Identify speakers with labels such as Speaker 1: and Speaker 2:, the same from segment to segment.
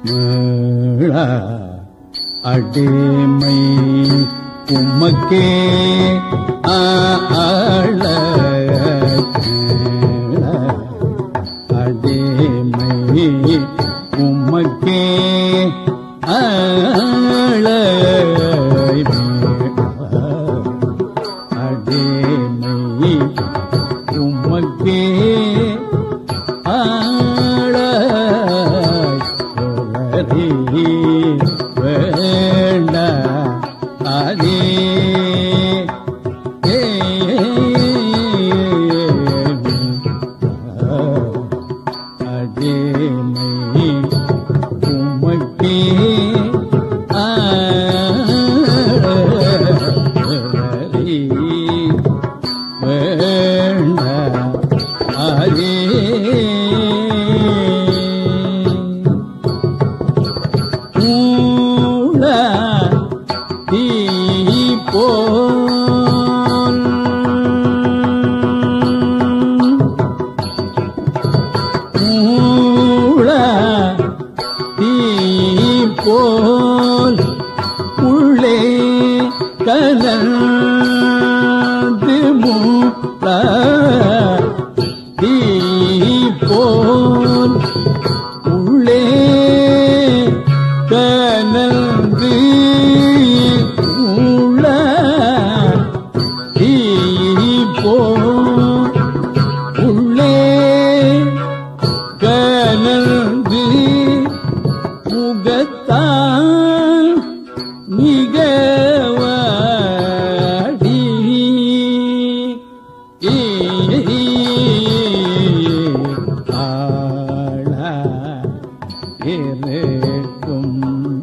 Speaker 1: அடிமை உமக்கே ஆள அடிமை உமக்கே ஆள அடிமை உமக்கே ஆள வேண்ட அதே அடிமை உமக்கே வேண்ட அதே போல் உள்ளே கலந்து மூத்த தீ போல் உள்ளே கலந்து உள்ள தீ போல் உள்ளே கலந்து முகத்தான் மிகவாடி ஆளா இருக்கும்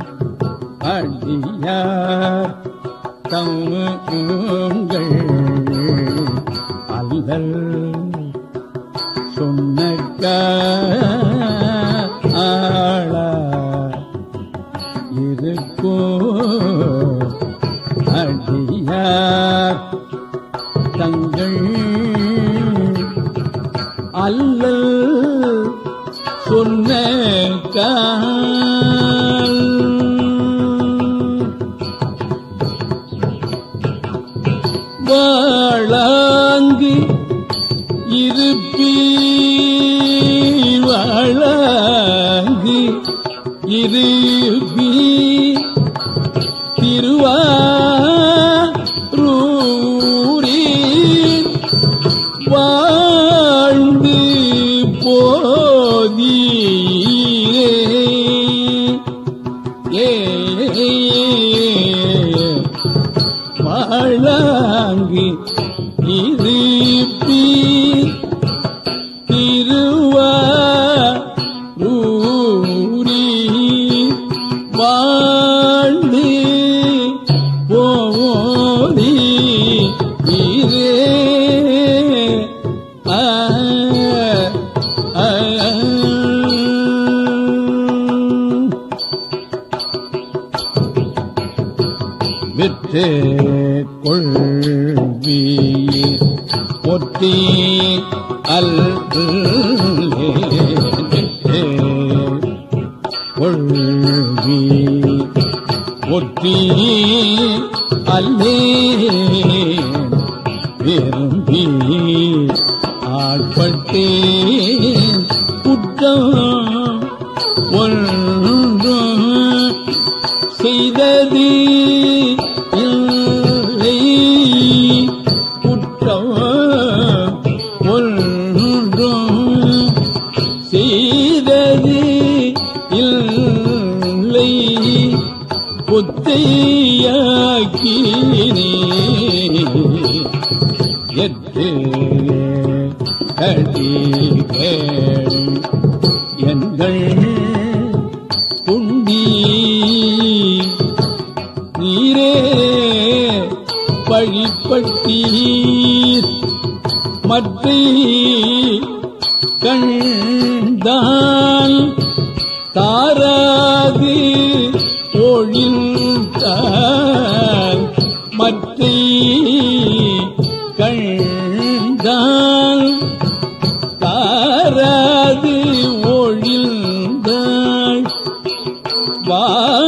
Speaker 1: அடியார் தங்கள் அல்லல் சொன்னக்க ஆளா இருக்கோ அடியார் தங்கள் அல்லல் சொன்ன வாழாங்கு இருப்பீர் வாழாங்கு இருப்பீ திருவாரூரில் வாழ்ந்து போதீரே வாழாங்கு இருப்பீர் திருவாரூரில் வாழ்ந்து போதீரே விற்று கொள்வீர் ஒத்தி கொள்வீர் ஒத்தி அல்லே விரும்பி ஆட்பட்டேன் குற்றம் ஒன்றும் செய்தது இல்லை குற்றம் ஒன்றும் செய்தது இல்லை கொத்தையாக்கினே எட்டு கடிகள் எங்கள் குண்டி நீரே பழிப்பட்டீர் மற்ற கண்டால் தாராது ஒழிந்தால் மற்ற கண்டால் தாராது ஒழிந்தால் வாழ